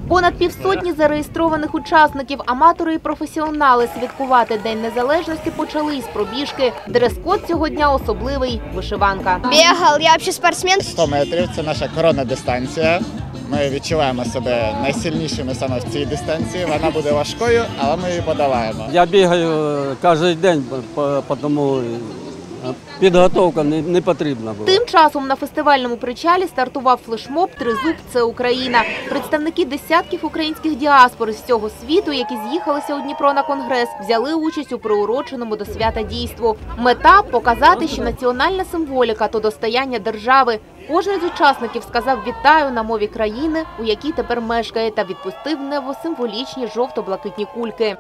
Понад півсотні зареєстрованих учасників, аматори і професіонали святкувати День Незалежності почали із пробіжки. Дрес-код цього дня особливий – вишиванка. Бігав, я взагалі спортсмен. 100 метрів – це наша коронна дистанція. Ми відчуваємо себе найсильнішими саме в цій дистанції. Вона буде важкою, але ми її подолаємо. Я бігаю кожен день, тому підготовка не потрібна була. Тим часом на фестивальному причалі стартував флешмоб «Тризуб – це Україна». Представники десятків українських діаспор з всього світу, які з'їхалися у Дніпро на конгрес, взяли участь у приуроченому до свята дійству. Мета – показати, що національна символіка – то достояння держави. Кожен з учасників сказав «вітаю» на мові країни, у якій тепер мешкає, та відпустив в небо символічні жовто-блакитні кульки.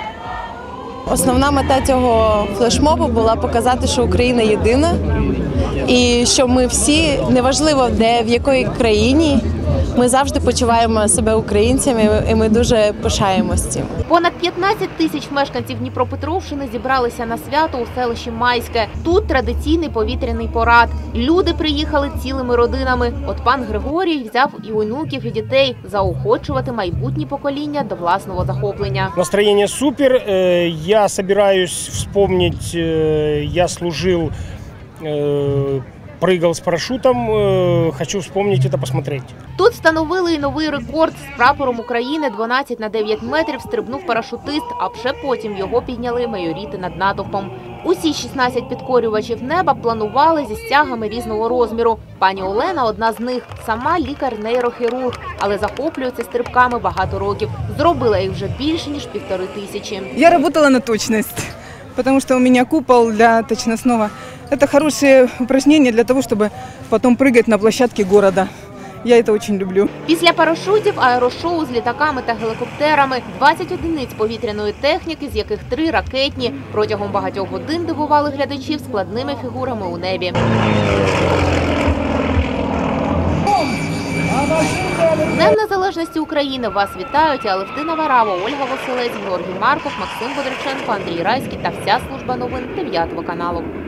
Основна мета цього флешмобу була показати, що Україна єдина і що ми всі, неважливо де, в якій країні, ми завжди почуваємо себе українцями і ми дуже пишаємося цим. Понад 15 тисяч мешканців Дніпропетровщини зібралися на свято у селищі Майське. Тут традиційний повітряний парад. Люди приїхали цілими родинами. От пан Григорій взяв і онуків, і дітей заохочувати майбутні покоління до власного захоплення. Настроєння супер. Я збираюсь вспомнить, я служив, прыгал с парашютом, хочу вспомнить это, посмотреть. Тут встановили і новий рекорд. З прапором України 12 на 9 метрів стрибнув парашутист, а вже потім його підняли майоріти над натовпом. Усі 16 підкорювачів неба планували зі стягами різного розміру. Пані Олена – одна з них. Сама лікар-нейрохірург, але захоплюється стрибками багато років. Зробила їх вже більше, ніж 1500. Я працювала на точність, тому що у мене купол для точностного. Это хорошее упражнение для того, чтобы потом прыгать на площадке города. Я это очень люблю. Після парашутів аерошоу з літаками та гелікоптерами, 20 одиниць повітряної техніки, з яких 3 ракетні. Протягом багатьох годин дивували глядачів складними фігурами у небі. Днем Незалежності України вас вітають Алевтина Варава, Ольга Василець, Георгій Марков, Максим Бодриченко, Андрій Райський та вся служба новин 9 каналу.